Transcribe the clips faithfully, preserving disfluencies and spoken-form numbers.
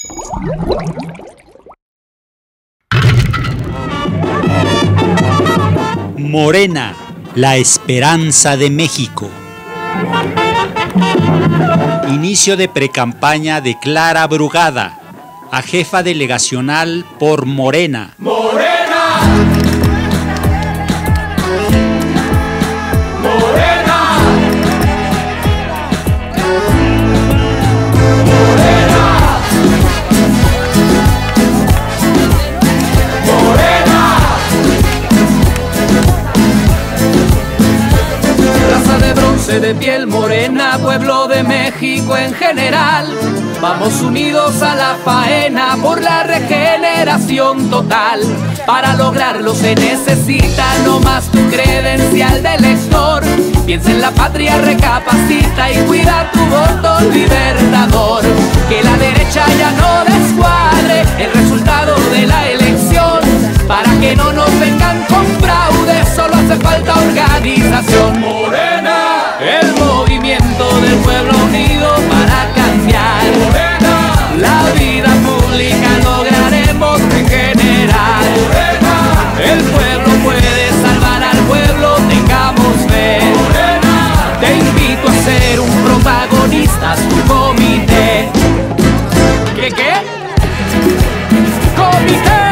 Morena, la esperanza de México. Inicio de precampaña de Clara Brugada, a jefa delegacional por Morena. ¡Morena! De piel morena, pueblo de México en general, vamos unidos a la faena por la regeneración total. Para lograrlo se necesita no más tu credencial de elector. Piensa en la patria, recapacita y cuida tu voto libertador. Que la derecha ya no descuadre el resultado de la elección. Para que no nos vengan con fraude, solo hace falta organización. Morena, el movimiento del pueblo unido para cambiar. Morena, la vida pública lograremos regenerar. Morena, el pueblo puede salvar al pueblo, tengamos fe. Morena, te invito a ser un protagonista, tu comité. ¿Qué qué? ¡Comité!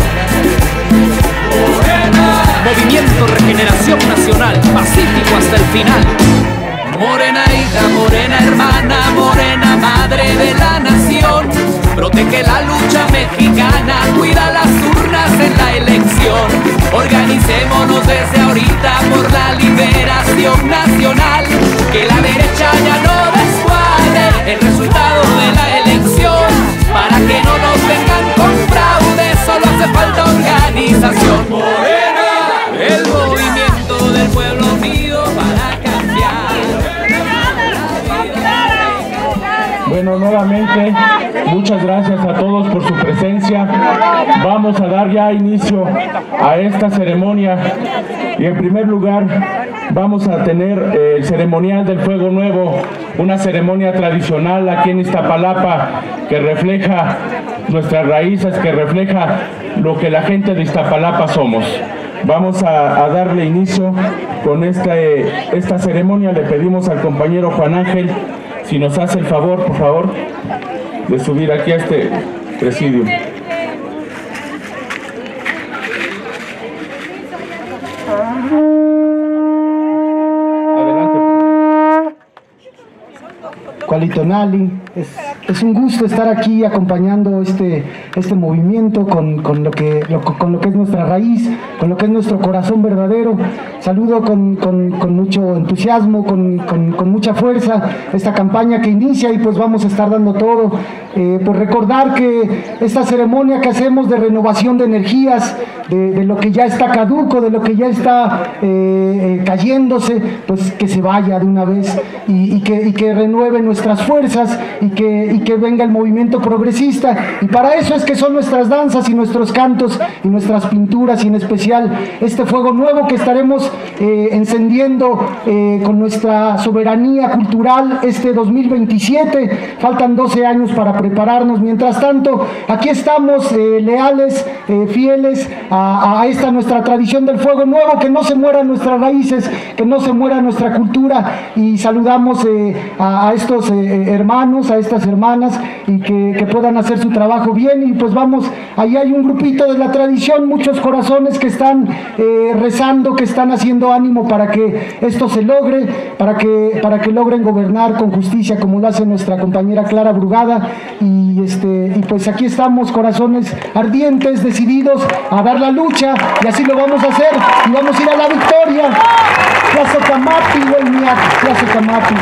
Morena, Movimiento Regeneración Nacional, pacífico hasta el final. Morena hija, morena hermana, morena madre de la nación. Protege la lucha mexicana, cuida las urnas en la elección. Organicémonos desde ahorita por la liberación nacional. Que la derecha ya no descuadre el resultado de la elección. Para que no nos vengan con fraude, solo hace falta organización. Morena, el movimiento del pueblo unido para cambiar. Bueno, nuevamente, muchas gracias a todos por su presencia. Vamos a dar ya inicio a esta ceremonia y en primer lugar vamos a tener eh, el ceremonial del Fuego Nuevo, una ceremonia tradicional aquí en Iztapalapa que refleja nuestras raíces, que refleja lo que la gente de Iztapalapa somos. Vamos a, a darle inicio con esta, eh, esta ceremonia. Le pedimos al compañero Juan Ángel si nos hace el favor, por favor, de subir aquí a este presidio. Adelante. Cualitonali, es, es un gusto estar aquí acompañando este, este movimiento con, con, lo que, lo, con lo que es nuestra raíz, con lo que es nuestro corazón verdadero. Saludo con, con, con mucho entusiasmo, con, con, con mucha fuerza esta campaña que inicia y pues vamos a estar dando todo. Eh, por recordar que esta ceremonia que hacemos de renovación de energías, de, de lo que ya está caduco, de lo que ya está eh, eh, cayéndose, pues que se vaya de una vez y, y, que, y que renueve nuestras fuerzas y que, y que venga el movimiento progresista. Y para eso es que son nuestras danzas y nuestros cantos y nuestras pinturas y en especial este fuego nuevo que estaremos eh, encendiendo eh, con nuestra soberanía cultural este dos mil veintisiete. Faltan doce años para prepararnos. Mientras tanto, aquí estamos eh, leales, eh, fieles a, a esta nuestra tradición del fuego nuevo, que no se mueran nuestras raíces, que no se muera nuestra cultura, y saludamos eh, a, a estos eh, hermanos, a estas hermanas, y que, que puedan hacer su trabajo bien. Y pues vamos, ahí hay un grupito de la tradición, muchos corazones que están eh, rezando, que están haciendo ánimo para que esto se logre, para que, para que logren gobernar con justicia como lo hace nuestra compañera Clara Brugada. Y, este, y pues aquí estamos, corazones ardientes, decididos a dar la lucha, y así lo vamos a hacer, y vamos a ir a la victoria. Plazo Camapi, güey, mía, Plazo Camapi.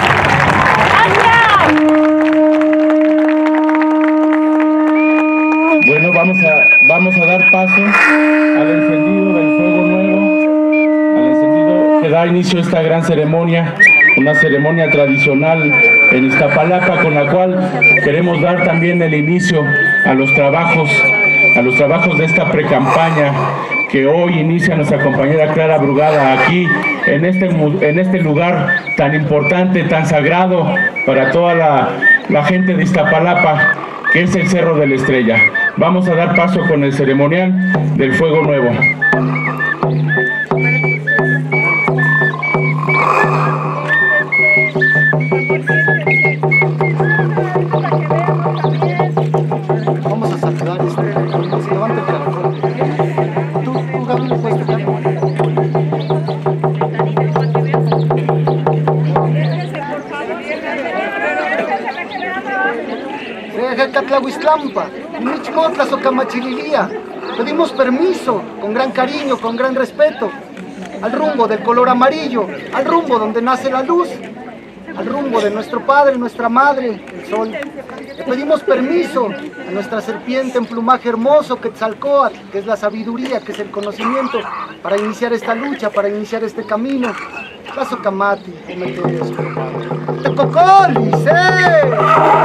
Bueno, vamos a, vamos a dar paso al encendido del fuego nuevo, al encendido que da inicio a esta gran ceremonia, una ceremonia tradicional en Iztapalapa, con la cual queremos dar también el inicio a los trabajos, a los trabajos de esta precampaña que hoy inicia nuestra compañera Clara Brugada aquí en este, en este lugar tan importante, tan sagrado para toda la, la gente de Iztapalapa, que es el Cerro de la Estrella. Vamos a dar paso con el ceremonial del Fuego Nuevo. Vamos a saludar este, se levanta el caracol. Tú, tú Gabriel, puedes tocar. Catlahuistlampa, Michmotla, Socamachililia. Pedimos permiso, con gran cariño, con gran respeto, al rumbo del color amarillo, al rumbo donde nace la luz, al rumbo de nuestro padre, nuestra madre, el sol. Le pedimos permiso a nuestra serpiente en plumaje hermoso, Quetzalcóatl, que es la sabiduría, que es el conocimiento, para iniciar esta lucha, para iniciar este camino. La Socamati, ¡Tecocolis, eh!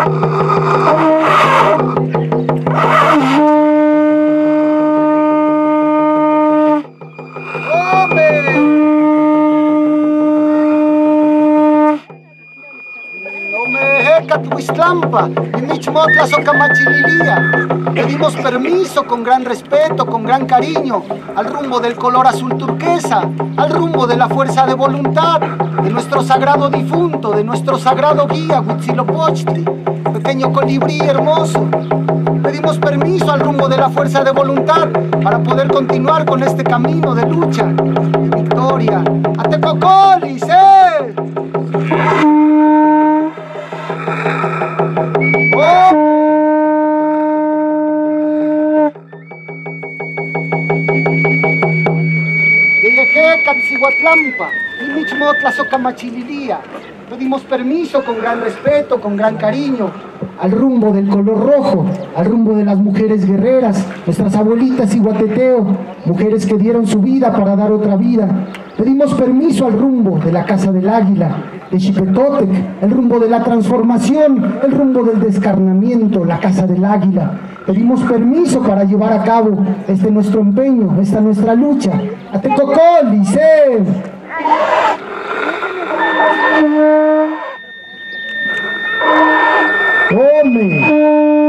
Cathuistlampa, y Michmotla, Socamachililia. Pedimos permiso con gran respeto, con gran cariño, al rumbo del color azul turquesa, al rumbo de la fuerza de voluntad, de nuestro sagrado difunto, de nuestro sagrado guía, Huitzilopochtli, pequeño colibrí hermoso. Pedimos permiso al rumbo de la fuerza de voluntad para poder continuar con este camino de lucha, de victoria. ¡Atecocolis, eh! Catzihuatlampa, y Michmotla, Socamachililia. Pedimos permiso con gran respeto, con gran cariño, al rumbo del color rojo, al rumbo de las mujeres guerreras, nuestras abuelitas Iguateteo, mujeres que dieron su vida para dar otra vida. Pedimos permiso al rumbo de la Casa del Águila, de Xipetotec, el rumbo de la transformación, el rumbo del descarnamiento, la Casa del Águila. Pedimos permiso para llevar a cabo este nuestro empeño, esta nuestra lucha. ¡Atecocolis, eh! ¡Tome!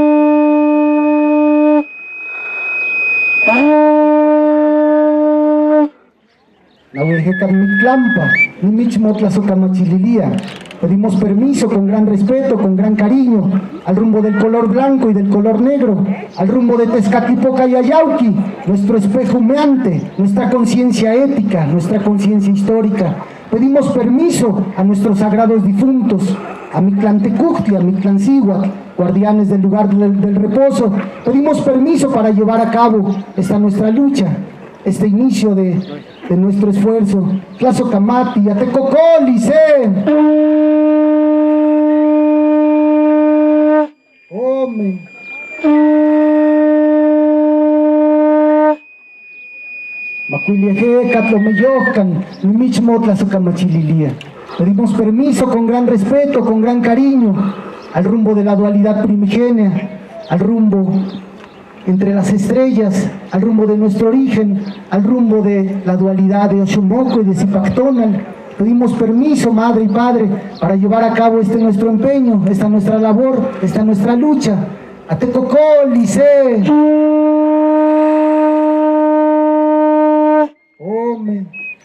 La Uejeca Miclampa, ni Michmotla, Socamachililia. Pedimos permiso con gran respeto, con gran cariño, al rumbo del color blanco y del color negro, al rumbo de Tezcatlipoca y Ayauqui, nuestro espejo humeante, nuestra conciencia ética, nuestra conciencia histórica. Pedimos permiso a nuestros sagrados difuntos, a Mictlantecuhtli, a Mictlancíhuatl, guardianes del lugar del, del reposo. Pedimos permiso para llevar a cabo esta nuestra lucha, este inicio de, de nuestro esfuerzo. Tlazocamati, Atecocolis, eh. Ome. Macuilieje, Catlomeyocan, Michmotla, Socamachililia. Pedimos permiso con gran respeto, con gran cariño, al rumbo de la dualidad primigenia, al rumbo entre las estrellas, al rumbo de nuestro origen, al rumbo de la dualidad de Oxomoco y de Zipactonal. Pedimos permiso, Madre y Padre, para llevar a cabo este nuestro empeño, esta nuestra labor, esta nuestra lucha. Atecocolis, eh. Ome.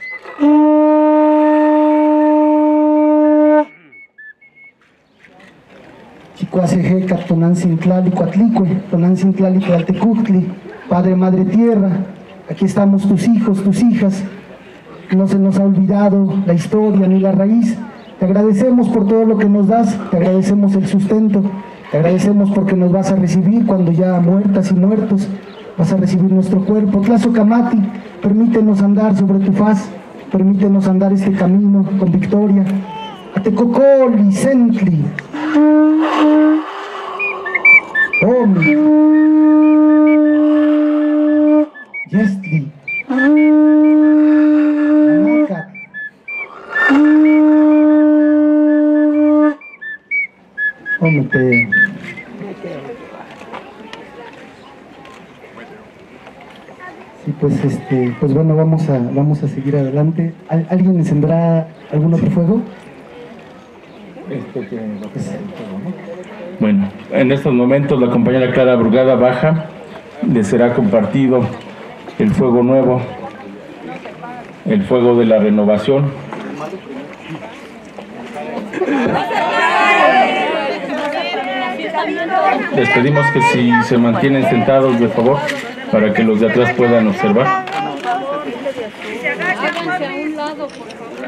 Chicoacejeca, Tonancintlali, Coatlicue, Tonancintlali, Tlaltecuhtli, Padre, Madre Tierra, aquí estamos tus hijos, tus hijas. No se nos ha olvidado la historia ni la raíz. Te agradecemos por todo lo que nos das, te agradecemos el sustento, te agradecemos porque nos vas a recibir cuando ya muertas y muertos, vas a recibir nuestro cuerpo. Tlazocamati, permítenos andar sobre tu faz, permítenos andar este camino con victoria. Atecocolis, Centli, Omi, Yestli, Anacat, Omete. Sí, pues este, pues bueno, vamos a vamos a seguir adelante. ¿Al, ¿Alguien encenderá algún otro fuego? Este que lo que se ¿no? Bueno, en estos momentos la compañera Clara Brugada baja, le será compartido el fuego nuevo, el fuego de la renovación. Les pedimos que si se mantienen sentados, de favor, para que los de atrás puedan observar. Háganse a un lado, por favor.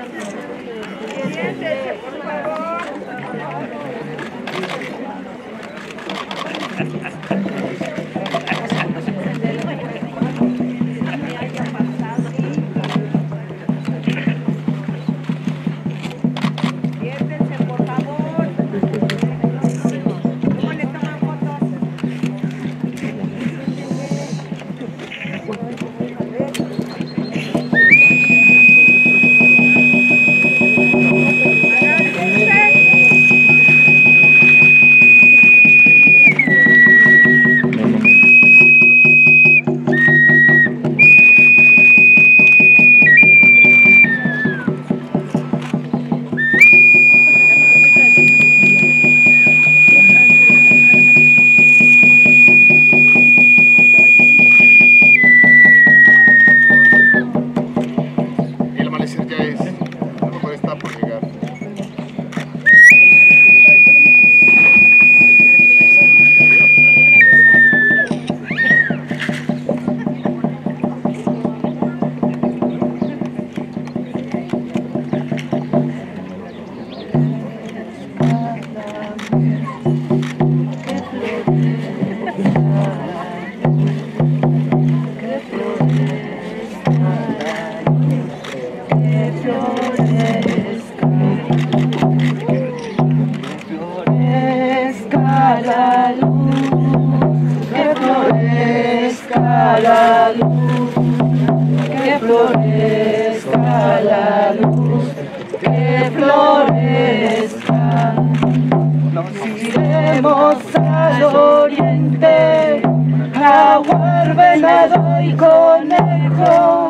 la luz, que florezca la luz, que florezca. Nos iremos al oriente, jaguar, venado y conejo.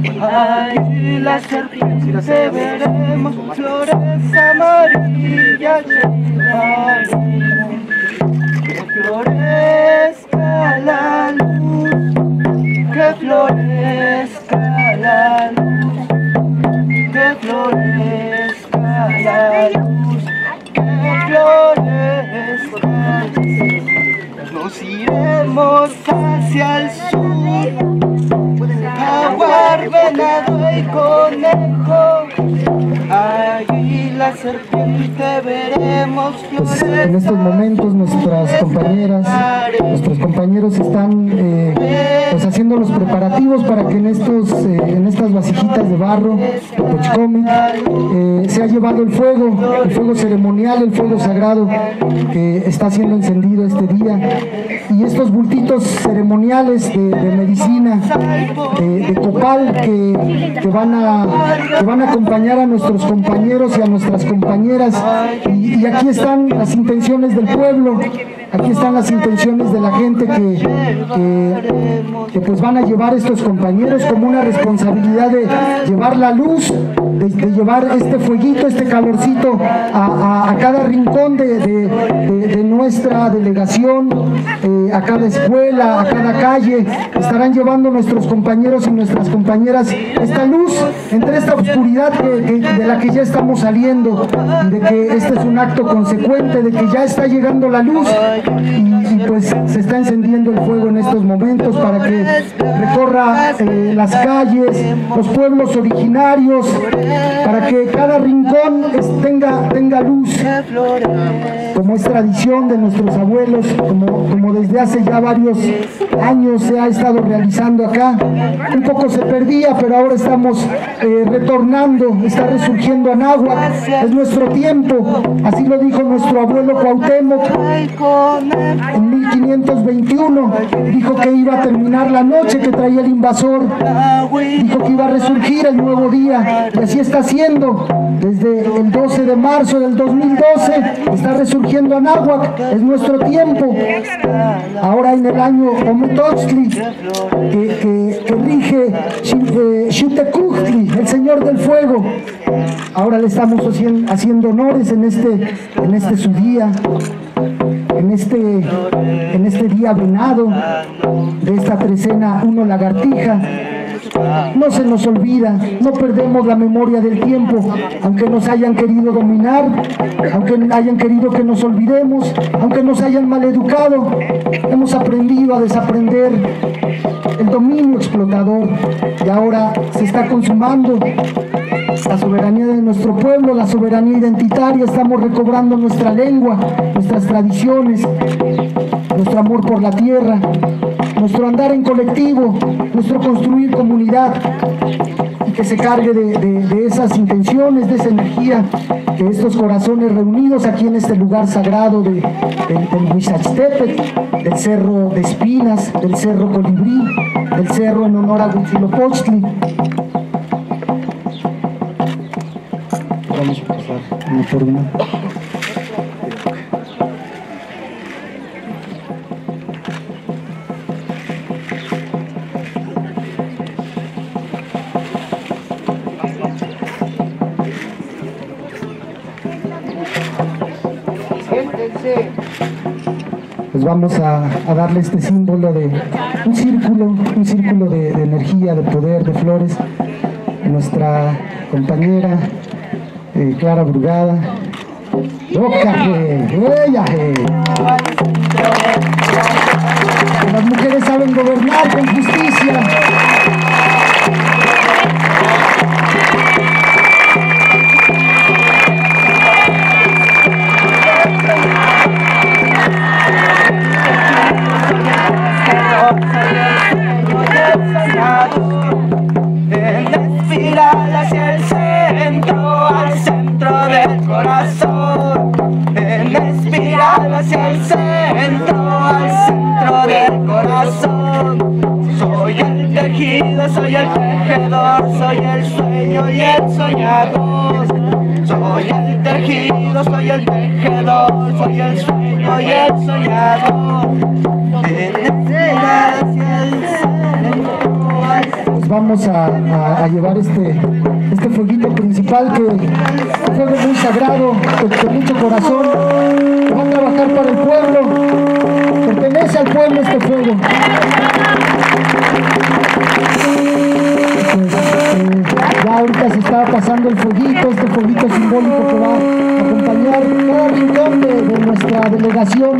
Ahí la serpiente veremos, flores amarillas llevaremos. Que florezca la luz, que florezca la luz, que florezca la luz, que florezca. Nos iremos hacia el sur, jaguar, venado y conejo. Allí la serpiente veremos. Pues en estos momentos nuestras compañeras, nuestros compañeros están eh, pues haciendo los preparativos para que en estos eh, en estas vasijitas de barro de Xochicómic eh, se ha llevado el fuego, el fuego ceremonial, el fuego sagrado que está siendo encendido este día, y estos bultitos ceremoniales de, de medicina, de, de copal que, que van a que van a acompañar a nuestros compañeros y a nuestras compañeras, y, y aquí están las intenciones del pueblo, aquí están las intenciones de la gente que, que, que pues van a llevar estos compañeros como una responsabilidad de llevar la luz, de, de llevar este fueguito, este calorcito a, a, a cada rincón de, de, de, de nuestra delegación, eh, a cada escuela, a cada calle. Estarán llevando nuestros compañeros y nuestras compañeras esta luz entre esta oscuridad que, que, de la que ya estamos saliendo, de que este es un acto consecuente, de que ya está llegando la luz, y, y pues se está encendiendo el fuego en estos momentos para que recorra eh, las calles, los pueblos originarios, para que cada rincón es, tenga, tenga luz, como es tradición de nuestros abuelos, como, como desde hace ya varios años se ha estado realizando acá. Un poco se perdía, pero ahora estamos eh, retornando, está resurgiendo Anáhuac, es nuestro tiempo, así lo dijo nuestro abuelo Cuauhtémoc en mil quinientos veintiuno, dijo que iba a terminar la noche que traía el invasor, dijo que iba a resurgir el nuevo día, y así está haciendo. Desde el doce de marzo del dos mil doce está resurgiendo Anáhuac, es nuestro tiempo. Ahora en el año Ometeotli, que, que, que rige Xiuhtecuhtli, el Señor del Fuego. Ahora le estamos haciendo honores en este, en este su día. en este, en este día venado de esta trecena uno lagartija. No se nos olvida, no perdemos la memoria del tiempo, aunque nos hayan querido dominar, aunque hayan querido que nos olvidemos, aunque nos hayan maleducado. Hemos aprendido a desaprender el dominio explotador y ahora se está consumando la soberanía de nuestro pueblo, la soberanía identitaria. Estamos recobrando nuestra lengua, nuestras tradiciones, nuestro amor por la tierra, nuestro andar en colectivo, nuestro construir comunidad, y que se cargue de, de, de esas intenciones, de esa energía, que estos corazones reunidos aquí en este lugar sagrado de, de, del Huizachtepetl, del Cerro de Espinas, del Cerro Colibrí, del Cerro en honor a Huitzilopochtli. Vamos a pasar una por una. Pues vamos a, a darle este símbolo de un círculo, un círculo de, de energía, de poder, de flores, a nuestra compañera eh, Clara Brugada. ¡Ócaje! ¡Éyaje! Las mujeres saben gobernar con justicia. En espiral hacia el centro, al centro del corazón. En espiral hacia el centro, al centro del corazón. Soy el tejido, soy el tejedor, soy el sueño y el soñador. Soy el tejido, soy el tejedor, soy el sueño y el soñador. En espiral hacia el centro. Vamos a, a, a llevar este, este fueguito principal, que es un fuego muy sagrado, de, de mucho corazón, que va a trabajar para el pueblo, pertenece al pueblo este fuego. Pues, eh, ya ahorita se está pasando el fueguito, este fueguito simbólico que va a acompañar cada rincón de, de nuestra delegación.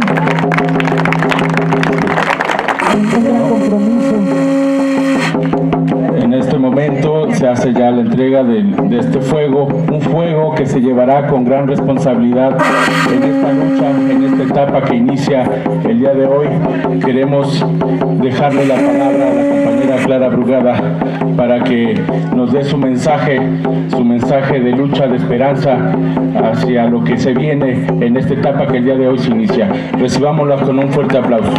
Un gran compromiso. En este momento se hace ya la entrega de, de este fuego, un fuego que se llevará con gran responsabilidad en esta lucha, en esta etapa que inicia el día de hoy. Queremos dejarle la palabra a la compañera Clara Brugada para que nos dé su mensaje, su mensaje de lucha, de esperanza hacia lo que se viene en esta etapa que el día de hoy se inicia. Recibámosla con un fuerte aplauso.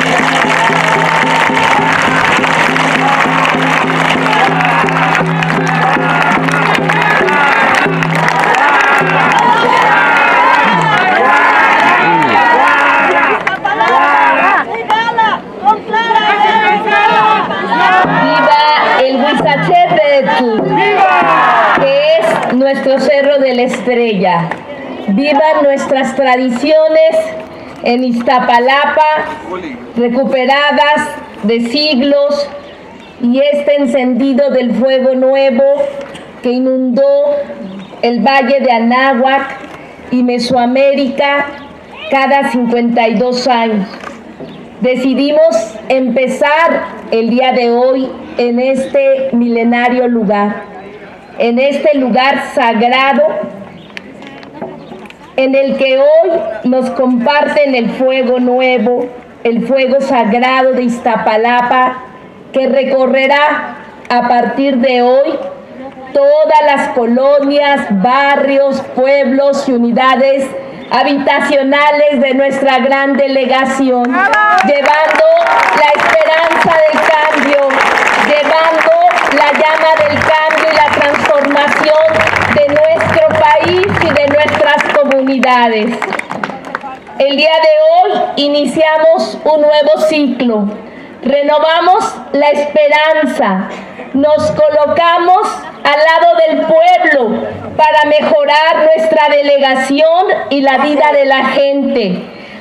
Que es nuestro Cerro de la Estrella. Vivan nuestras tradiciones en Iztapalapa, recuperadas de siglos, y este encendido del fuego nuevo que inundó el Valle de Anáhuac y Mesoamérica cada cincuenta y dos años. Decidimos empezar el día de hoy en este milenario lugar, en este lugar sagrado, en el que hoy nos comparten el fuego nuevo, el fuego sagrado de Iztapalapa, que recorrerá a partir de hoy todas las colonias, barrios, pueblos y unidades habitacionales de nuestra gran delegación, llevando la esperanza del cambio, llevando la llama del cambio y la transformación de nuestro país y de nuestras comunidades. El día de hoy iniciamos un nuevo ciclo, renovamos la esperanza, nos colocamos al lado del pueblo para mejorar nuestra delegación y la vida de la gente,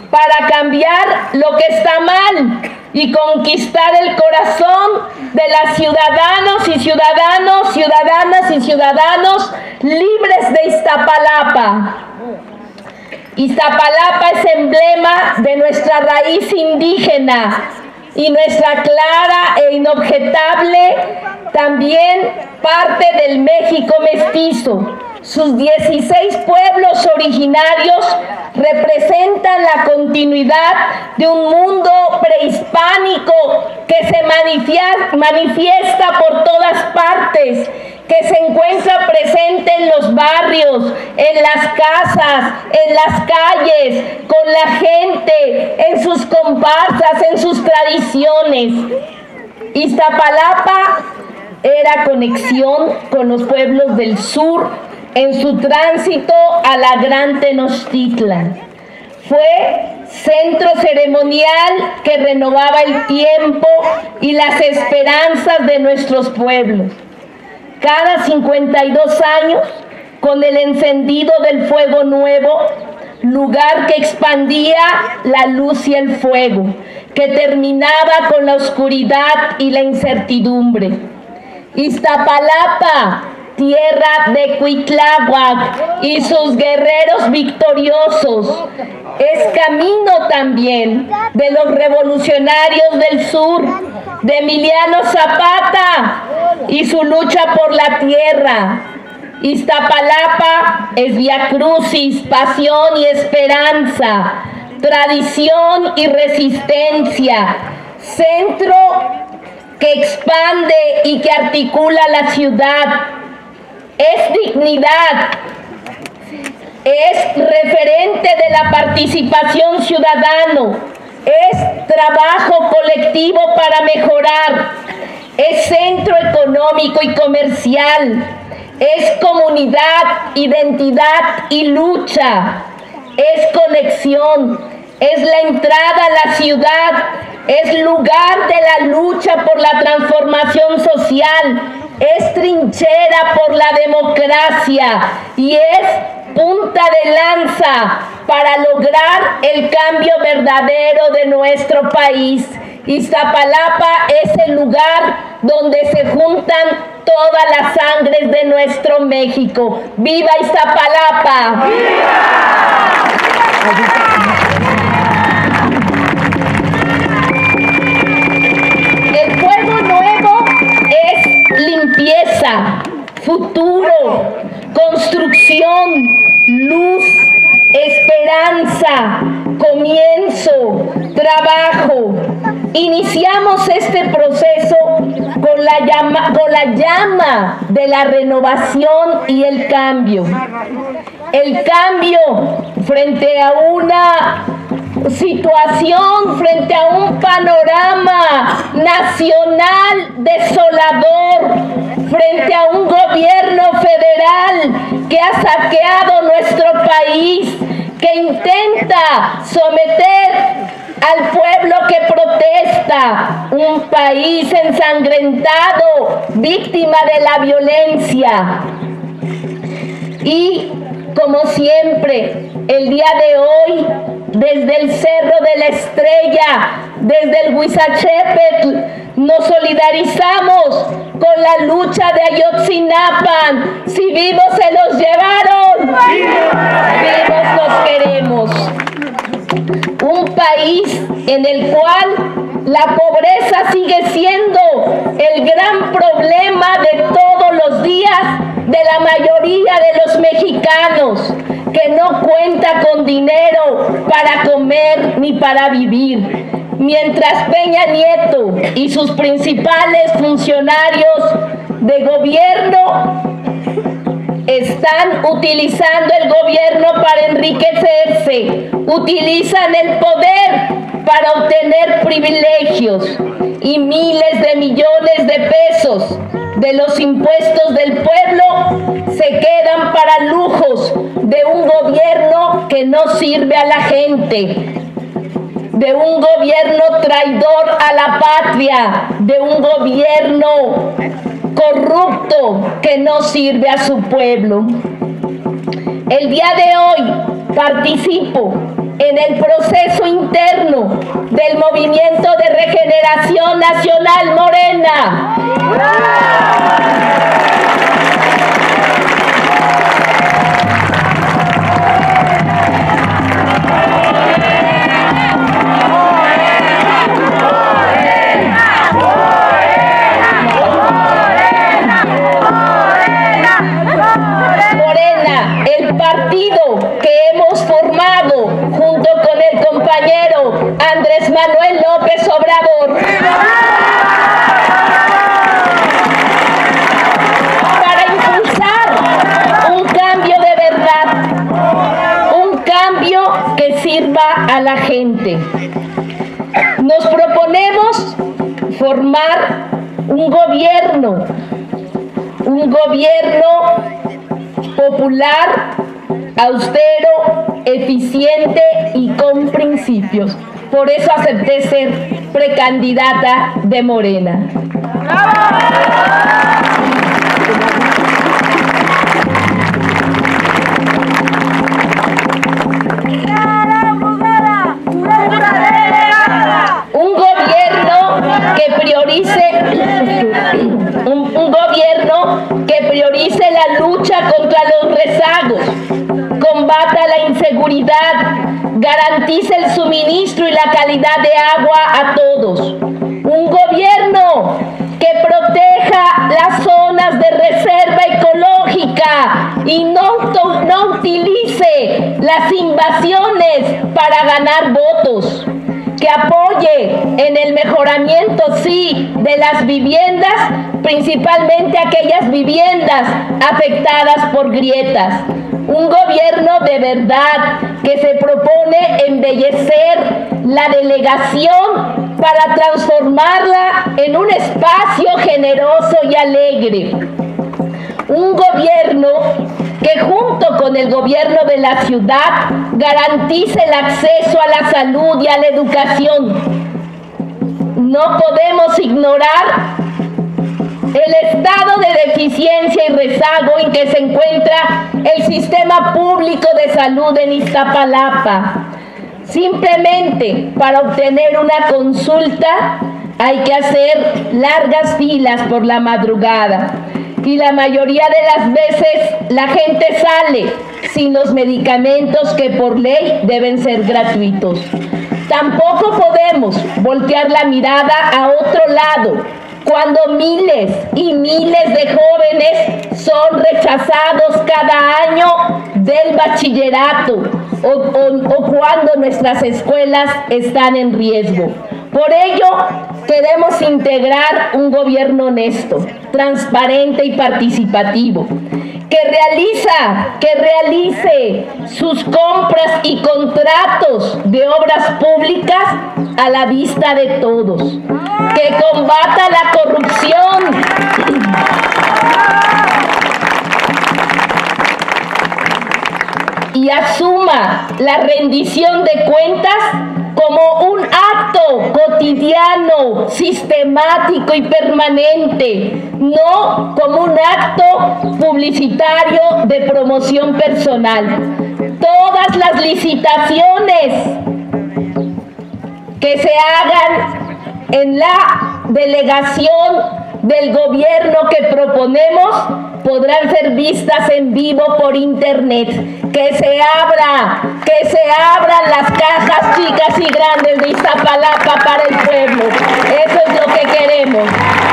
para cambiar lo que está mal y conquistar el corazón de las ciudadanos y ciudadanos, ciudadanas y ciudadanos libres de Iztapalapa. Iztapalapa es emblema de nuestra raíz indígena y nuestra clara e inobjetable también parte del México mestizo. Sus dieciséis pueblos originarios representan la continuidad de un mundo prehispánico que se manifiesta por todas partes, que se encuentra presente en los barrios, en las casas, en las calles, con la gente, en sus comparsas, en sus tradiciones. Iztapalapa era conexión con los pueblos del sur en su tránsito a la Gran Tenochtitlan. Fue centro ceremonial que renovaba el tiempo y las esperanzas de nuestros pueblos. Cada cincuenta y dos años, con el encendido del fuego nuevo, lugar que expandía la luz y el fuego, que terminaba con la oscuridad y la incertidumbre. Iztapalapa, tierra de Cuitláhuac y sus guerreros victoriosos, es camino también de los revolucionarios del sur, de Emiliano Zapata y su lucha por la tierra. Iztapalapa es viacrucis, pasión y esperanza, tradición y resistencia, centro que expande y que articula la ciudad. Es dignidad, es referente de la participación ciudadana, es trabajo colectivo para mejorar, es centro económico y comercial, es comunidad, identidad y lucha, es conexión, es la entrada a la ciudad, es lugar de la lucha por la transformación social, es trinchera por la democracia y es punta de lanza para lograr el cambio verdadero de nuestro país. Iztapalapa es el lugar donde se juntan todas las sangres de nuestro México. ¡Viva Iztapalapa! ¡Viva! El fuego nuevo es limpieza, futuro, construcción, luz, esperanza, comienzo, trabajo. Iniciamos este proceso con la llama, con la llama de la renovación y el cambio. El cambio frente a una situación, frente a un panorama nacional desolador, frente a un gobierno federal que ha saqueado nuestro país, que intenta someter al pueblo que protesta, un país ensangrentado, víctima de la violencia. Y como siempre, el día de hoy, desde el Cerro de la Estrella, desde el Huizachepehtl, nos solidarizamos con la lucha de Ayotzinapan. Si vivos se los llevaron, vivos los queremos. Un país en el cual la pobreza sigue siendo el gran problema de todos los días de la mayoría de los mexicanos, que no cuenta con dinero para comer ni para vivir. Mientras Peña Nieto y sus principales funcionarios de gobierno están utilizando el gobierno para enriquecerse, utilizan el poder para obtener privilegios y miles de millones de pesos de los impuestos del pueblo se quedan para lujos de un gobierno que no sirve a la gente, de un gobierno traidor a la patria, de un gobierno corrupto que no sirve a su pueblo. El día de hoy participo en el proceso interno del Movimiento de Regeneración Nacional Morena. Morena, el partido que hemos formado junto con el compañero Andrés Manuel López Obrador para impulsar un cambio de verdad, un cambio que sirva a la gente. Nos proponemos formar un gobierno, un gobierno popular, austero, eficiente y con principios. Por eso acepté ser precandidata de Morena. Un gobierno que priorice un, un gobierno que priorice la lucha contra los rezagos, combata la inseguridad, garantice el suministro y la calidad de agua a todos. Un gobierno que proteja las zonas de reserva ecológica y no, no utilice las invasiones para ganar votos. Que apoye en el mejoramiento, sí, de las viviendas, principalmente aquellas viviendas afectadas por grietas. Un gobierno de verdad que se propone embellecer la delegación para transformarla en un espacio generoso y alegre. Un gobierno que junto con el gobierno de la ciudad garantice el acceso a la salud y a la educación. No podemos ignorar el estado de deficiencia y rezago en que se encuentra el sistema público de salud en Iztapalapa. Simplemente para obtener una consulta hay que hacer largas filas por la madrugada. Y la mayoría de las veces la gente sale sin los medicamentos que por ley deben ser gratuitos. Tampoco podemos voltear la mirada a otro lado cuando miles y miles de jóvenes son rechazados cada año del bachillerato o, o, o cuando nuestras escuelas están en riesgo. Por ello, queremos integrar un gobierno honesto, transparente y participativo, que realiza, que realice sus compras y contratos de obras públicas a la vista de todos, que combata la corrupción, y asuma la rendición de cuentas como un acto cotidiano, sistemático y permanente, no como un acto publicitario de promoción personal. Todas las licitaciones que se hagan en la delegación del gobierno que proponemos podrán ser vistas en vivo por internet. Que se abra, que se abran las cajas chicas y grandes de Iztapalapa para el pueblo. Eso es lo que queremos.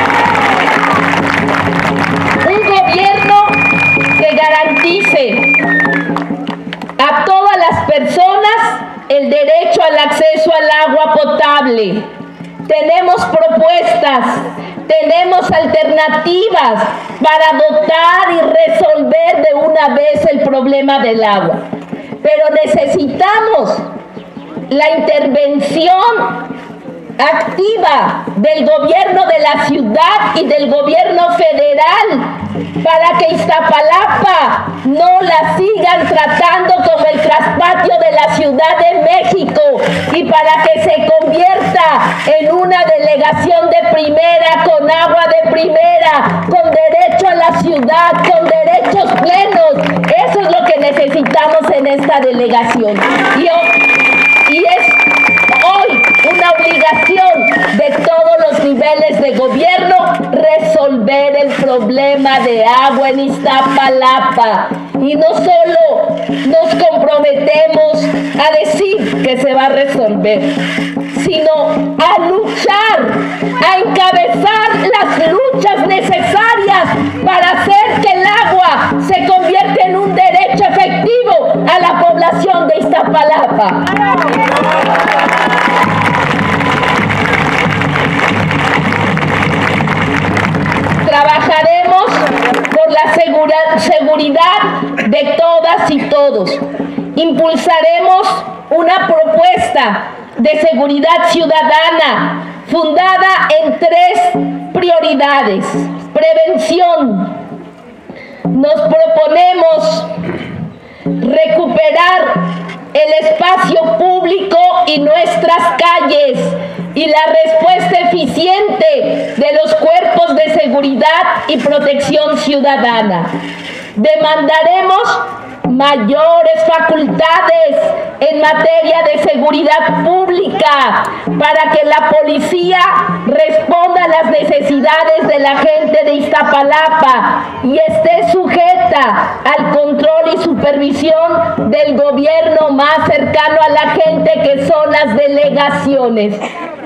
Un gobierno que garantice a todas las personas el derecho al acceso al agua potable. Tenemos propuestas, tenemos alternativas para dotar y resolver de una vez el problema del agua. Pero necesitamos la intervención activa del gobierno de la ciudad y del gobierno federal para que Iztapalapa no la sigan tratando como el traspatio de la Ciudad de México y para que se convierta en una delegación de primera, con agua de primera, con derecho a la ciudad, con derechos plenos. Eso es lo que necesitamos en esta delegación. Y yo, la obligación de todos los niveles de gobierno resolver el problema de agua en Iztapalapa. Y no solo nos comprometemos a decir que se va a resolver, sino a luchar, a encabezar las luchas necesarias para hacer que el agua se convierta en un derecho efectivo a la población de Iztapalapa. Trabajaremos por la segura, seguridad de todas y todos. Impulsaremos una propuesta de seguridad ciudadana fundada en tres prioridades. Prevención. Nos proponemos recuperar el espacio público y nuestras calles y la respuesta eficiente de los cuerpos de seguridad y protección ciudadana. Demandaremos mayores facultades en materia de seguridad pública para que la policía responda a las necesidades de la gente de Iztapalapa y esté sujeta al control y supervisión del gobierno más cercano a la gente, que son las delegaciones.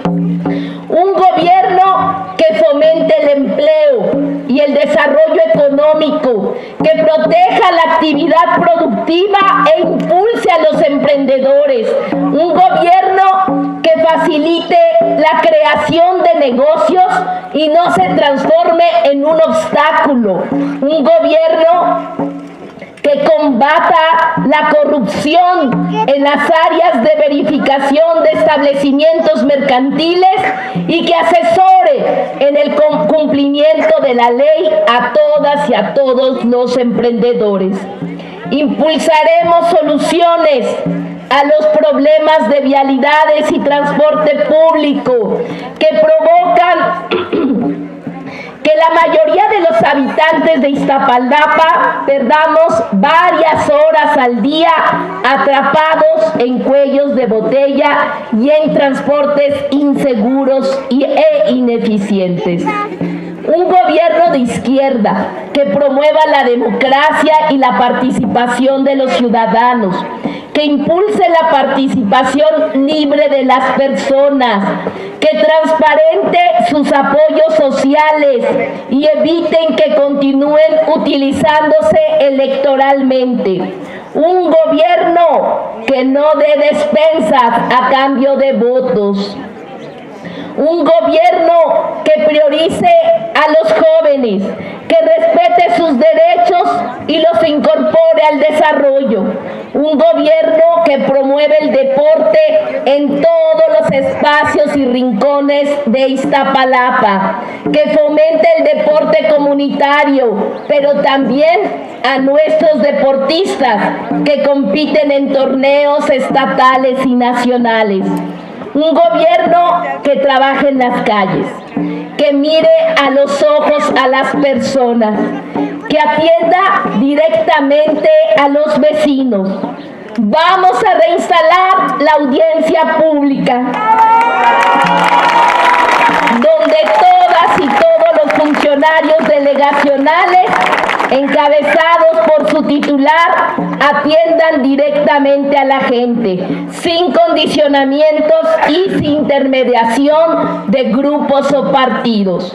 Un gobierno que fomente el empleo y el desarrollo económico, que proteja la actividad productiva e impulse a los emprendedores. Un gobierno que facilite la creación de negocios y no se transforme en un obstáculo. Un gobierno que combata la corrupción en las áreas de verificación de establecimientos mercantiles y que asesore en el cumplimiento de la ley a todas y a todos los emprendedores. Impulsaremos soluciones a los problemas de vialidades y transporte público que provocan que la mayoría de los habitantes de Iztapalapa perdamos varias horas al día atrapados en cuellos de botella y en transportes inseguros e ineficientes. Un gobierno de izquierda que promueva la democracia y la participación de los ciudadanos, que impulse la participación libre de las personas, que transparente sus apoyos sociales y eviten que continúen utilizándose electoralmente. Un gobierno que no dé despensas a cambio de votos. Un gobierno que priorice a los jóvenes, que respete sus derechos y los incorpore al desarrollo. Un gobierno que promueve el deporte en todos los espacios y rincones de Iztapalapa, que fomente el deporte comunitario, pero también a nuestros deportistas que compiten en torneos estatales y nacionales. Un gobierno que trabaje en las calles, que mire a los ojos a las personas, que atienda directamente a los vecinos. Vamos a reinstalar la audiencia pública, donde todas y todos los funcionarios delegacionales, encabezados por su titular, atiendan directamente a la gente, sin condicionamientos y sin intermediación de grupos o partidos.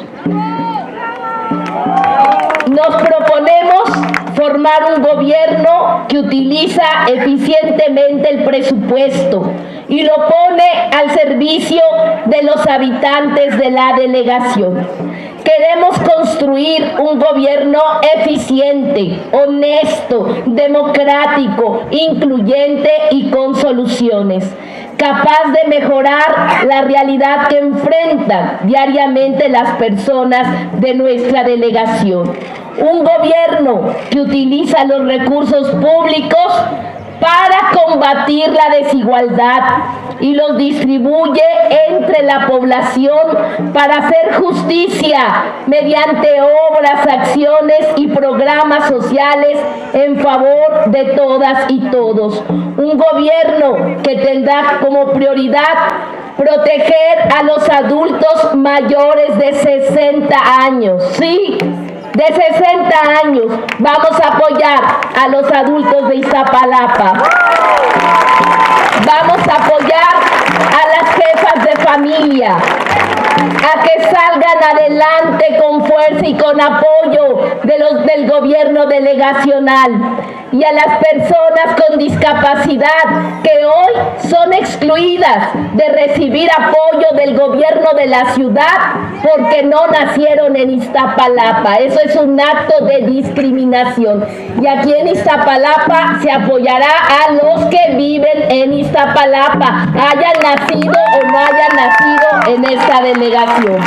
Nos proponemos formar un gobierno que utiliza eficientemente el presupuesto y lo pone al servicio de los habitantes de la delegación. Queremos construir un gobierno eficiente, honesto, democrático, incluyente y con soluciones, capaz de mejorar la realidad que enfrentan diariamente las personas de nuestra delegación. Un gobierno que utiliza los recursos públicos para combatir la desigualdad y los distribuye entre la población para hacer justicia mediante obras, acciones y programas sociales en favor de todas y todos. Un gobierno que tendrá como prioridad proteger a los adultos mayores de sesenta años, sí, de sesenta años. Vamos a apoyar a los adultos de Iztapalapa. Vamos a apoyar a las jefas de familia, a que salgan adelante con fuerza y con apoyo de los, del gobierno delegacional, y a las personas con discapacidad que hoy son excluidas de recibir apoyo del gobierno de la ciudad porque no nacieron en Iztapalapa. Eso es un acto de discriminación, y aquí en Iztapalapa se apoyará a los que viven en Iztapalapa, hayan nacido o no hayan nacido en esta delegación.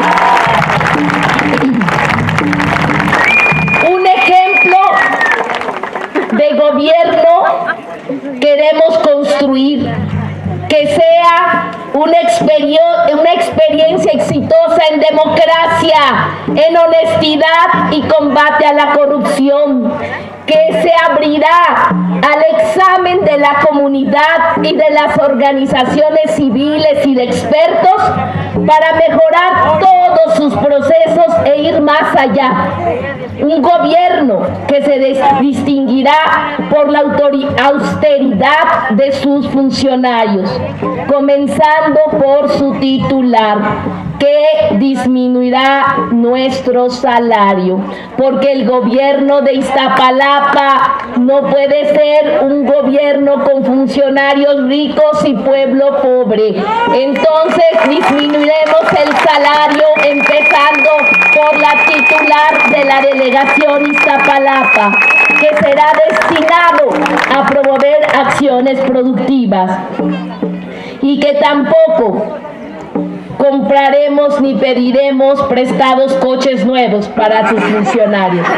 Un ejemplo de gobierno queremos construir, que sea una, experio una experiencia exitosa en democracia, en honestidad y combate a la corrupción, que se abrirá al examen de la comunidad y de las organizaciones civiles y de expertos para mejorar todos sus procesos e ir más allá. Un gobierno que se distinguirá por la austeridad de sus funcionarios, comenzando por su titular, que disminuirá nuestro salario, porque el gobierno de Iztapalapa no puede ser un gobierno con funcionarios ricos y pueblo pobre. Entonces disminuiremos el salario empezando por la titular de la delegación Iztapalapa, que será destinado a promover acciones productivas, y que tampoco compraremos ni pediremos prestados coches nuevos para sus funcionarios.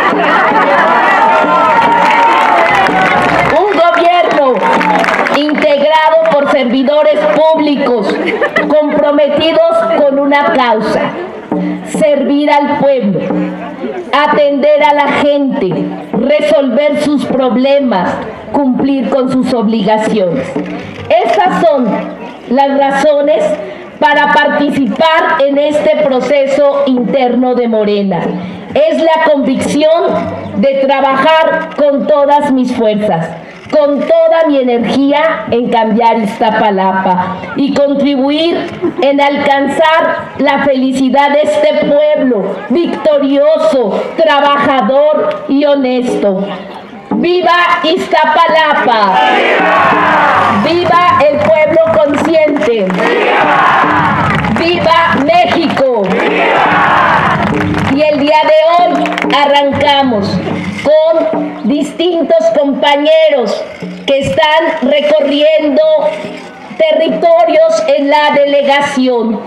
Un gobierno integrado por servidores públicos comprometidos con una causa: servir al pueblo, atender a la gente, resolver sus problemas, cumplir con sus obligaciones. Estas son las razones para participar en este proceso interno de Morena. Es la convicción de trabajar con todas mis fuerzas, con toda mi energía en cambiar Iztapalapa y contribuir en alcanzar la felicidad de este pueblo victorioso, trabajador y honesto. ¡Viva Iztapalapa! ¡Viva! ¡Viva el pueblo consciente! ¡Viva! ¡Viva México! ¡Viva! Y el día de hoy arrancamos con distintos compañeros que están recorriendo territorios en la delegación.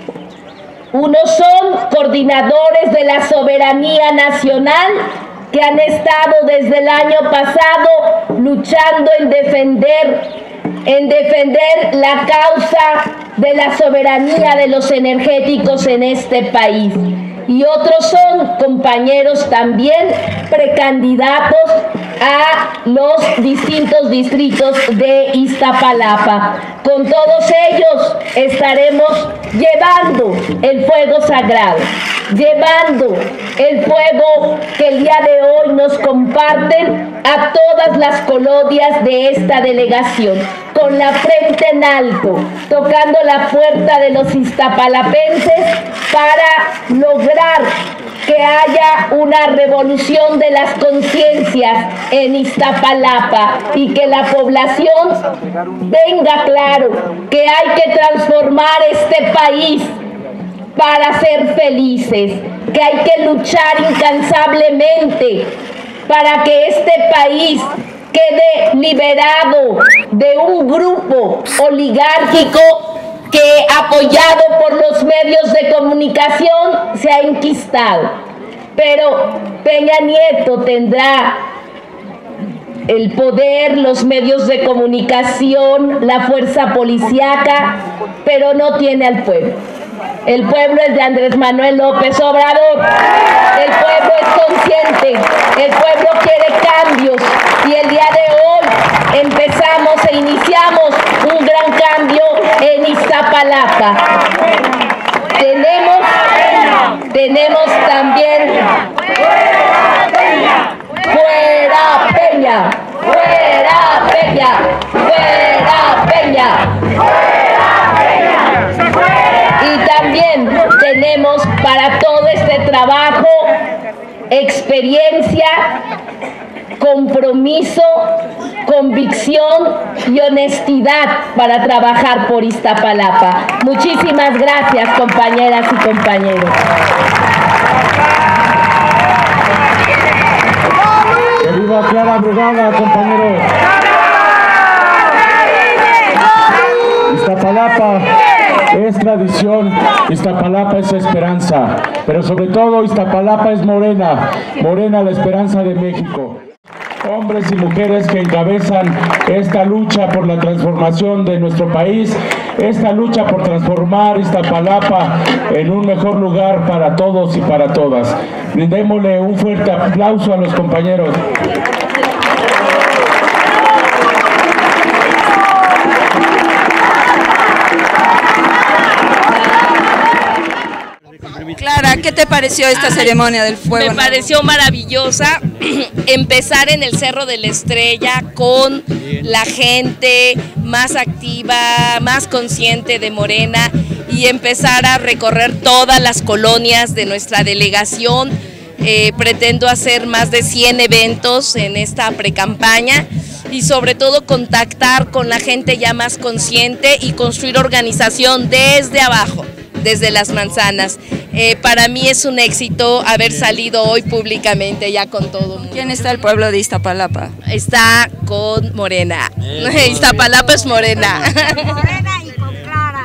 Unos son coordinadores de la soberanía nacional, que han estado desde el año pasado luchando en defender, en defender la causa de la soberanía de los energéticos en este país. Y otros son compañeros también precandidatos a los distintos distritos de Iztapalapa. Con todos ellos estaremos llevando el fuego sagrado, llevando el fuego que el día de hoy nos comparten a todas las colonias de esta delegación, con la frente en alto, tocando la puerta de los iztapalapenses para lograr que haya una revolución de las conciencias en Iztapalapa y que la población tenga claro que hay que transformar este país para ser felices, que hay que luchar incansablemente para que este país quede liberado de un grupo oligárquico que, apoyado por los medios de comunicación, se ha enquistado. Pero Peña Nieto tendrá el poder, los medios de comunicación, la fuerza policíaca, pero no tiene al pueblo. El pueblo es de Andrés Manuel López Obrador. El pueblo es consciente, el pueblo quiere cambios y el día de hoy empezamos e iniciamos un gran cambio en Iztapalapa. Tenemos, tenemos también ¡Fuera Peña! ¡Fuera Peña! ¡Fuera Peña! Y también tenemos para todo este trabajo experiencia, compromiso, convicción y honestidad para trabajar por Iztapalapa. Muchísimas gracias, compañeras y compañeros. ¡Que viva Clara Brugada, compañeros! Iztapalapa es tradición, Iztapalapa es esperanza, pero sobre todo Iztapalapa es Morena, Morena la esperanza de México. Hombres y mujeres que encabezan esta lucha por la transformación de nuestro país, esta lucha por transformar Iztapalapa en un mejor lugar para todos y para todas. Brindémosle un fuerte aplauso a los compañeros. Clara, ¿qué te pareció esta ceremonia del fuego? Me pareció maravillosa empezar en el Cerro de la Estrella con la gente más activa, más consciente de Morena y empezar a recorrer todas las colonias de nuestra delegación. Eh, pretendo hacer más de cien eventos en esta precampaña y sobre todo contactar con la gente ya más consciente y construir organización desde abajo, desde las manzanas. Eh, para mí es un éxito haber salido hoy públicamente ya con todo. ¿Quién está el pueblo de Iztapalapa? Está con Morena. Iztapalapa es Morena. Morena y con Clara.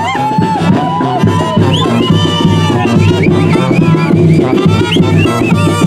Thank you.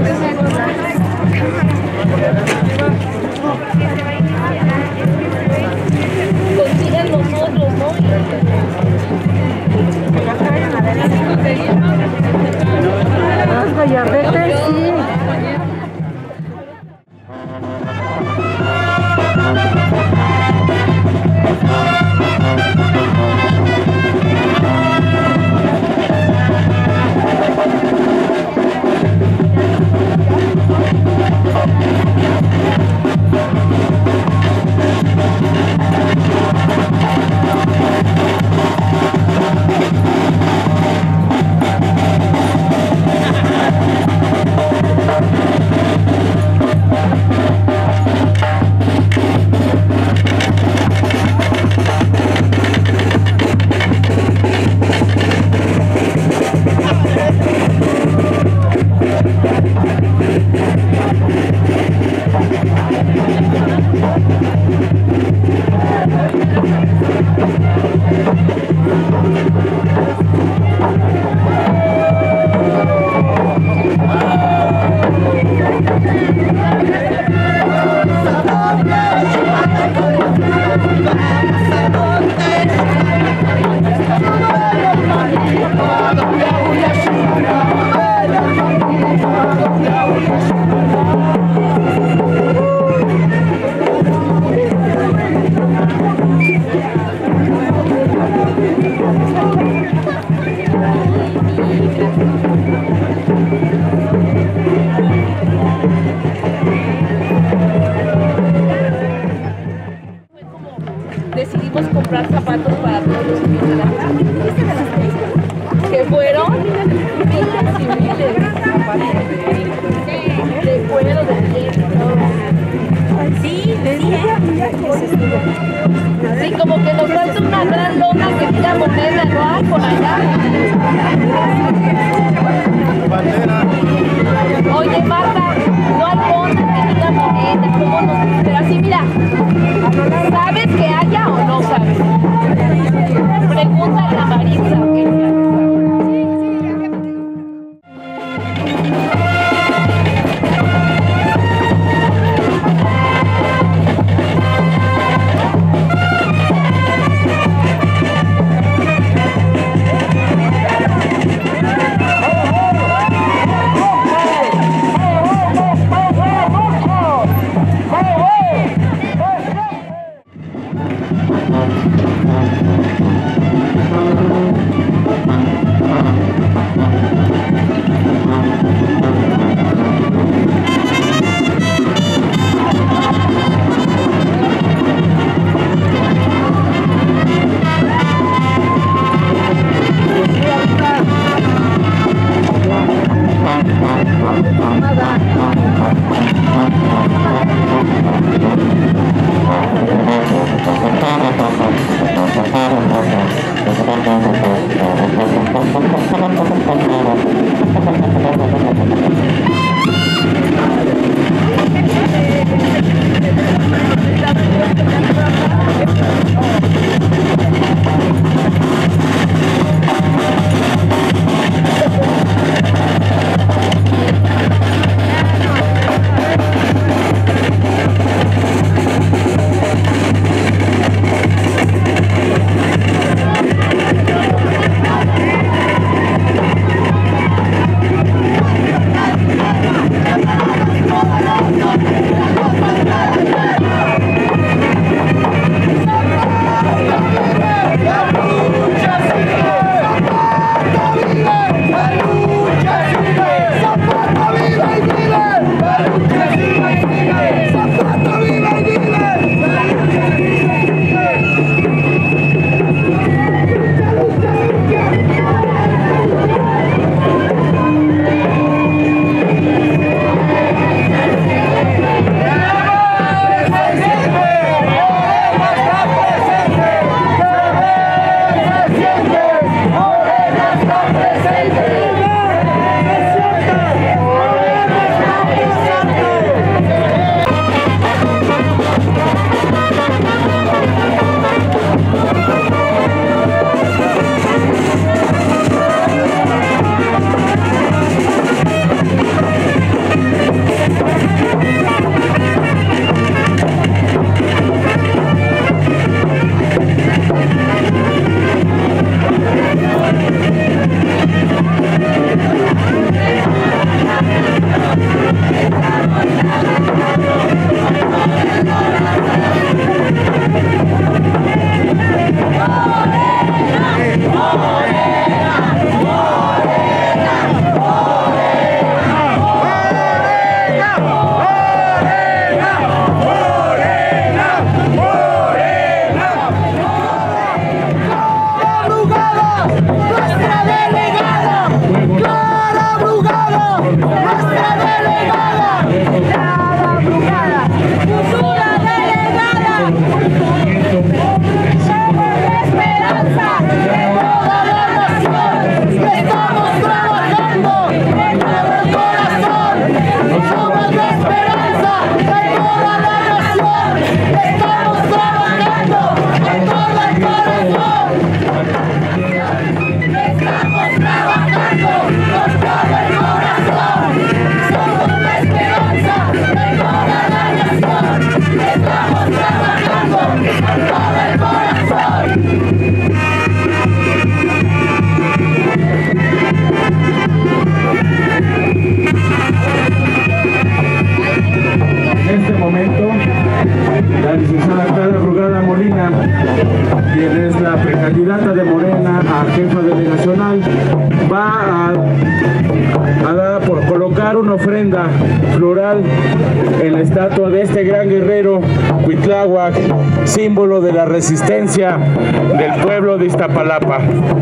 Consigan nosotros, ¿no? Los gallardetes, sí. Decidimos comprar zapatos para todos los niños de la clase, que fueron miles y miles de zapatos de cuero, de piel, todo. Sí, sí, como que nos falta una gran lona que diga moneda, ¿no hay por allá? Oye, Marta, no hay lona que diga moneda, ¿cómo nos...? Pero así, mira, ¿sabes que haya o no sabes? Pregúntale a Marisa, ¿ok? La licenciada Clara Brugada Molina, quien es la precandidata de Morena a jefa delegacional, va a, a dar, por colocar una ofrenda floral en la estatua de este gran guerrero Cuitláhuac, símbolo de la resistencia del pueblo de Iztapalapa.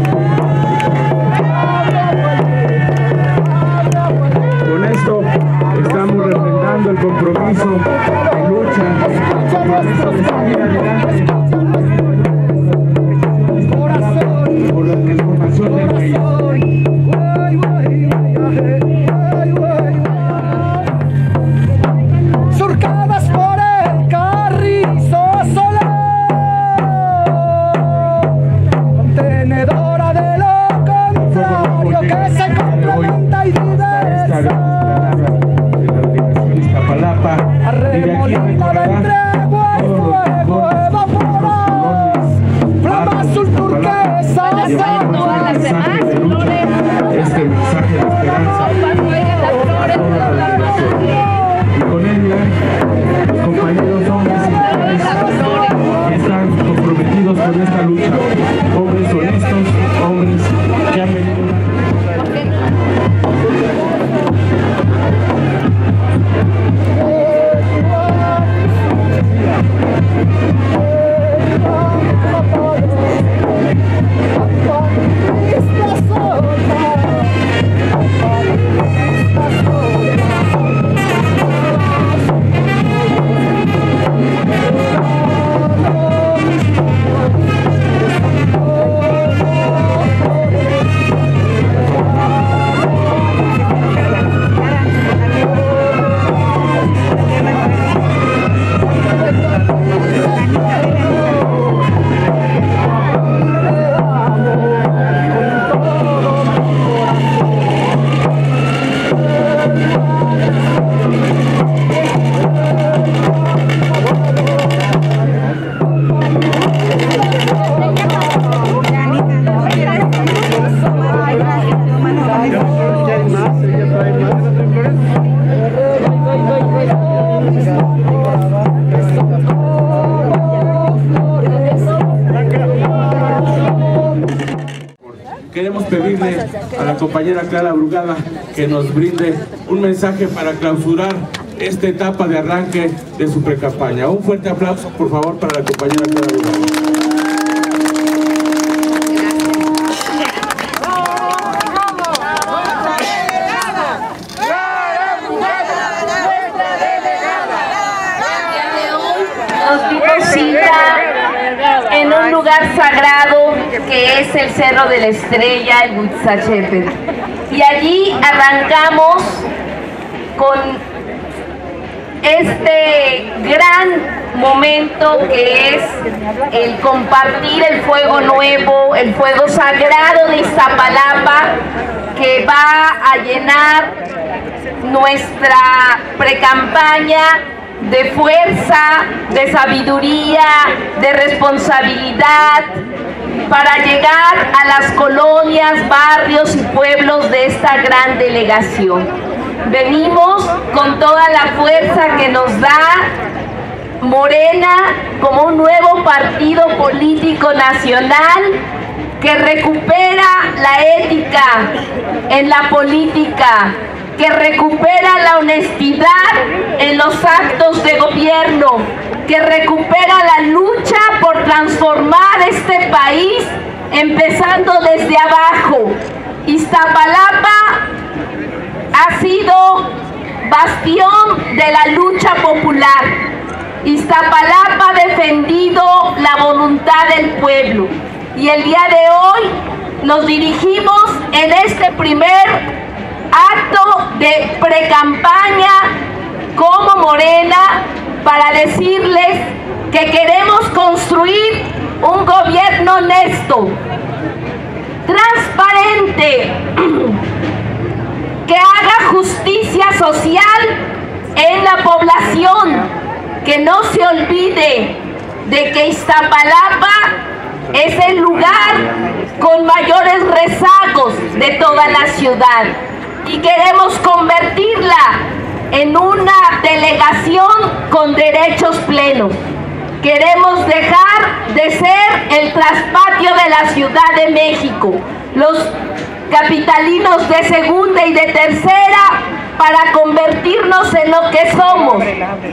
Con esto estamos refrendando el compromiso de lucha, el compromiso de seguir adelante por la transformación del país. Surcadas por el carrizo solar, contenedora de lo contrario que se complementa y diversa. Arremolida de tregua y fuego evaporas, flama azul turquesa, este mensaje de esperanza a toda la delegación. Y con ella, los compañeros hombres y mujeres que están comprometidos con esta lucha, hombres honestos, hombres que han venido. Queremos pedirle a la compañera Clara Brugada que nos brinde un mensaje para clausurar esta etapa de arranque de su precampaña. Un fuerte aplauso, por favor, para la compañera Clara Brugada. Nos dimos cita en un lugar sagrado que es el Cerro de la Estrella, el Huitzachepe. Y allí arrancamos con este gran momento que es el compartir el fuego nuevo, el fuego sagrado de Iztapalapa, que va a llenar nuestra precampaña de fuerza, de sabiduría, de responsabilidad, para llegar a las colonias, barrios y pueblos de esta gran delegación. Venimos con toda la fuerza que nos da Morena como un nuevo partido político nacional que recupera la ética en la política, que recupera la honestidad en los actos de gobierno, que recupera la lucha por transformar este país empezando desde abajo. Iztapalapa ha sido bastión de la lucha popular. Iztapalapa ha defendido la voluntad del pueblo y el día de hoy nos dirigimos en este primer acto de precampaña como Morena para decirles que queremos construir un gobierno honesto, transparente, que haga justicia social en la población, que no se olvide de que Iztapalapa es el lugar con mayores rezagos de toda la ciudad y queremos convertirla en una delegación con derechos plenos. Queremos dejar de ser el traspatio de la Ciudad de México, los capitalinos de segunda y de tercera, para convertirnos en lo que somos,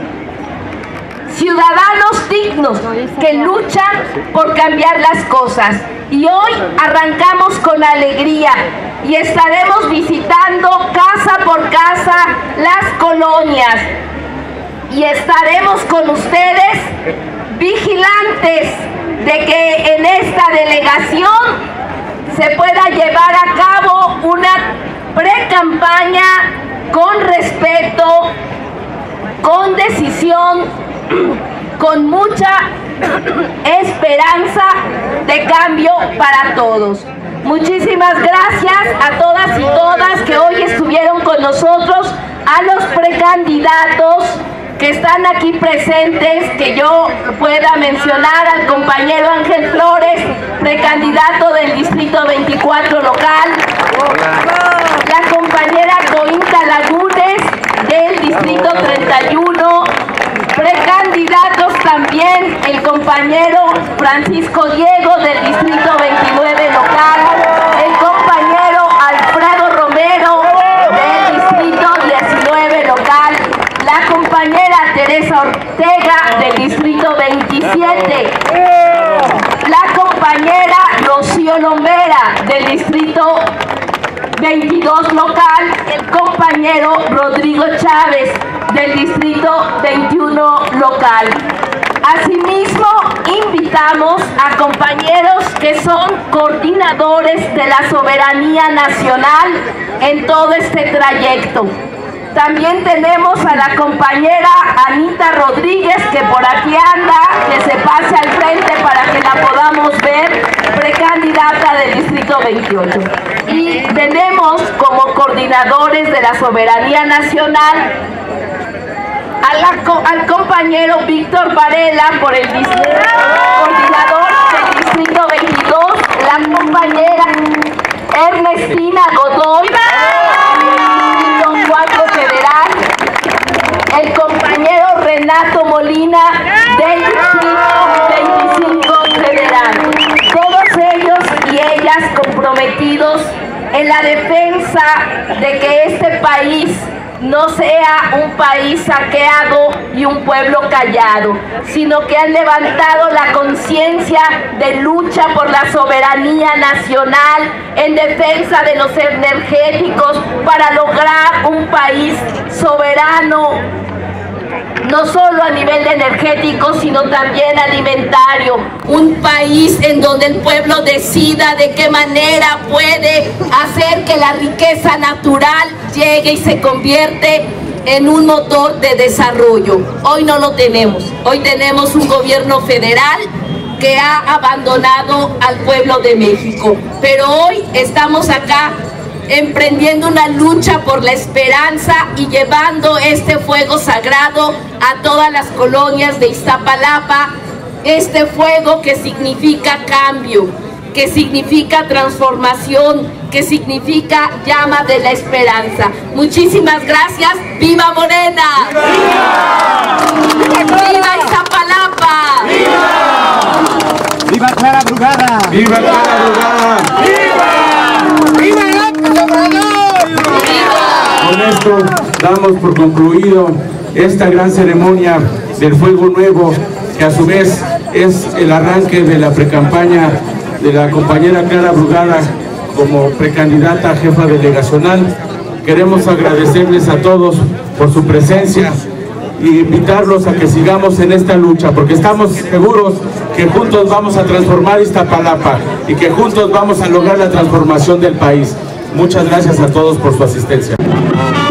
ciudadanos dignos que luchan por cambiar las cosas. Y hoy arrancamos con alegría y estaremos visitando casa por casa las colonias y estaremos con ustedes vigilantes de que en esta delegación se pueda llevar a cabo una pre-campaña con respeto, con decisión, con mucha esperanza de cambio para todos. Muchísimas gracias a todas y todas que hoy estuvieron con nosotros, a los precandidatos que están aquí presentes, que yo pueda mencionar al compañero Ángel Flores, precandidato del Distrito veinticuatro local, la compañera Cointa Lagunes del Distrito treinta y uno, precandidatos también el compañero Francisco Diego del Distrito veintinueve local, el compañero Alfredo Romero del Distrito diecinueve local, la compañera Teresa Ortega del Distrito veintisiete, la compañera Rocío Lombera del Distrito veintidós local, el compañero Rodrigo Chávez del Distrito veintiuno local. Asimismo, invitamos a compañeros que son coordinadores de la soberanía nacional en todo este trayecto. También tenemos a la compañera Anita Rodríguez, que por aquí anda, que se pase al frente para que la podamos ver, precandidata del Distrito veintiocho. Y tenemos como coordinadores de la soberanía nacional a la, al compañero Víctor Varela por el distrito, coordinador del Distrito veintidós, la compañera Ernestina Godoy del Distrito cuatro federal, el compañero Renato Molina del Distrito veinticinco federal. Todos ellos y ellas comprometidos en la defensa de que este país no sea un país saqueado y un pueblo callado, sino que han levantado la conciencia de lucha por la soberanía nacional en defensa de los energéticos para lograr un país soberano, no solo a nivel energético, sino también alimentario. Un país en donde el pueblo decida de qué manera puede hacer que la riqueza natural llegue y se convierte en un motor de desarrollo. Hoy no lo tenemos. Hoy tenemos un gobierno federal que ha abandonado al pueblo de México. Pero hoy estamos acá emprendiendo una lucha por la esperanza y llevando este fuego sagrado a todas las colonias de Iztapalapa, este fuego que significa cambio, que significa transformación, que significa llama de la esperanza. Muchísimas gracias. ¡Viva Morena! ¡Viva! ¡Viva Iztapalapa! ¡Viva! ¡Viva Clara Brugada! ¡Viva Clara Brugada! ¡Viva! ¡Viva López Obrador! ¡Viva! Con esto damos por concluido esta gran ceremonia del Fuego Nuevo, que a su vez es el arranque de la precampaña de la compañera Clara Brugada como precandidata a jefa delegacional. Queremos agradecerles a todos por su presencia y invitarlos a que sigamos en esta lucha, porque estamos seguros que juntos vamos a transformar Iztapalapa y que juntos vamos a lograr la transformación del país. Muchas gracias a todos por su asistencia.